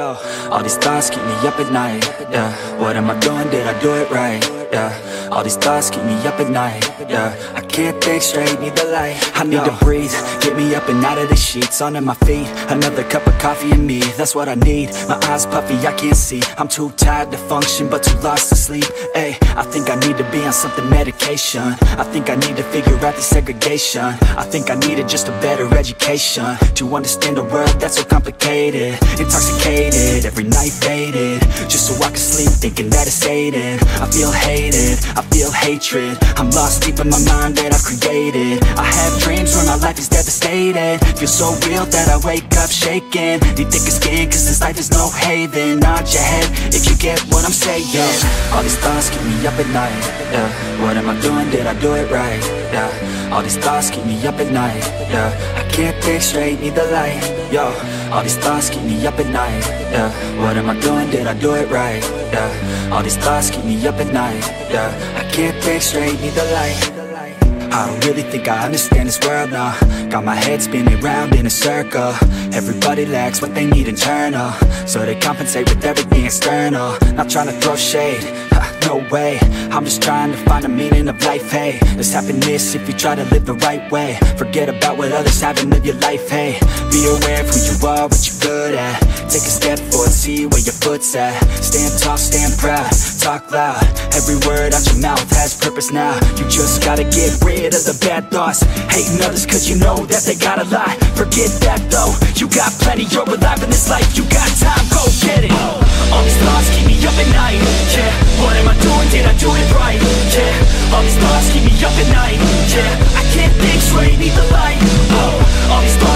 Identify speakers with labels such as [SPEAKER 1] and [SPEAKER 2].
[SPEAKER 1] Yo, all these thoughts keep me up at night, yeah. What am I doing, did I do it right, yeah. All these thoughts keep me up at night, yeah. I can't think straight, need the light. I need to breathe, get me up and out of the sheets. Onto my feet, another cup of coffee and me, that's what I need. My eyes puffy, I can't see, I'm too tired to function, but too lost to sleep. Ay, I think I need to be on something medication. I think I need to figure out the segregation. I think I needed just a better education to understand a world that's so complicated. Intoxicated, every night faded, just so I can sleep thinking that it's hated. I feel hated, I feel hatred, I'm lost deep in my mind that I've created. I have dreams where my life is devastated, feel so real that I wake up shaking. Need thicker skin cause this life is no haven. Nod your head if you get what I'm saying. All these thoughts keep me up at night, yeah. What am I doing, did I do it right, yeah. All these thoughts keep me up at night, yeah. I can't think straight, need the light. Yo, all these thoughts keep me up at night, yeah. What am I doing, did I do it right, yeah. All these thoughts keep me up at night, yeah. I can't think straight, need the light. I don't really think I understand this world now. Got my head spinning round in a circle. Everybody lacks what they need internal, so they compensate with everything external. Not trying to throw shade, no way. I'm just trying to find the meaning of life, hey. There's happiness if you try to live the right way. Forget about what others have and live your life, hey. Be aware of who you are, what you're good at. Take a step forward, see where your foot's at. Stand tall, stand proud, talk loud. Every word out your mouth has purpose now. You just gotta get rid of the bad thoughts. Hating others cause you know that they got a lie. Forget that though, you got plenty, you're alive in this life. You got time, go get it. All these thoughts keep me up at night, yeah. What am I doing, did I do it right, yeah. All these thoughts keep me up at night, yeah. I can't think straight, need the light. All these thoughts